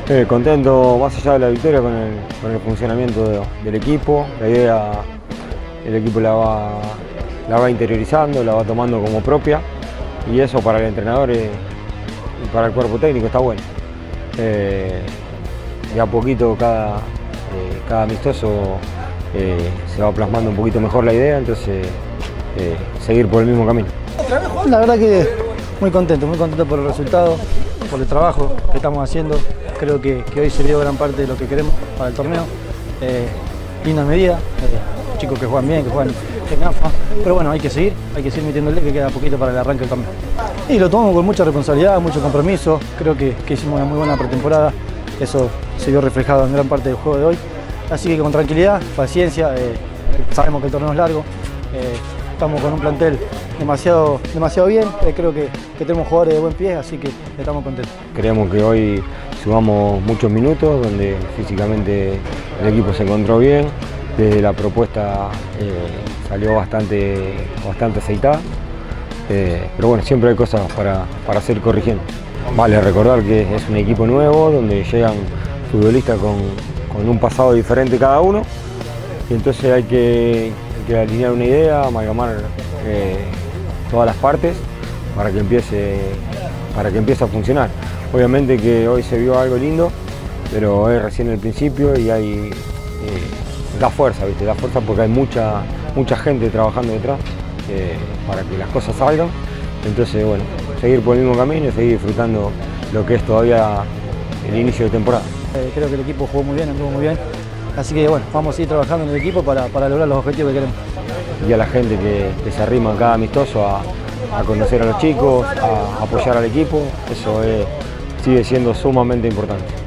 Contento más allá de la victoria con el funcionamiento del equipo. La idea el equipo la va interiorizando, la va tomando como propia y eso para el entrenador y para el cuerpo técnico está bueno. De a poquito cada amistoso se va plasmando un poquito mejor la idea, entonces seguir por el mismo camino. La verdad que muy contento por el resultado, por el trabajo que estamos haciendo. Creo que hoy se dio gran parte de lo que queremos para el torneo. Linda medida, chicos que juegan bien, que juegan en AFA, pero bueno, hay que seguir metiéndole, que queda poquito para el arranque del torneo. Y lo tomamos con mucha responsabilidad, mucho compromiso. Creo que hicimos una muy buena pretemporada, eso se vio reflejado en gran parte del juego de hoy. Así que con tranquilidad, paciencia, sabemos que el torneo es largo, estamos con un plantel demasiado bien, creo que tenemos jugadores de buen pie, así que estamos contentos. Creemos que hoy sumamos muchos minutos, donde físicamente el equipo se encontró bien, desde la propuesta salió bastante aceitada, pero bueno, siempre hay cosas para seguir corrigiendo. Vale recordar que es un equipo nuevo, donde llegan futbolistas con un pasado diferente cada uno, y entonces hay que alinear una idea, amalgamar todas las partes para que empiece a funcionar. Obviamente que hoy se vio algo lindo, pero es recién el principio y da fuerza, ¿viste? Da fuerza porque hay mucha gente trabajando detrás para que las cosas salgan. Entonces, bueno, seguir por el mismo camino y seguir disfrutando lo que es todavía el inicio de temporada. Creo que el equipo jugó muy bien, anduvo muy bien. Así que bueno, vamos a ir trabajando en el equipo para lograr los objetivos que queremos. Y a la gente que se arrima cada amistoso a conocer a los chicos, a apoyar al equipo, eso sigue siendo sumamente importante.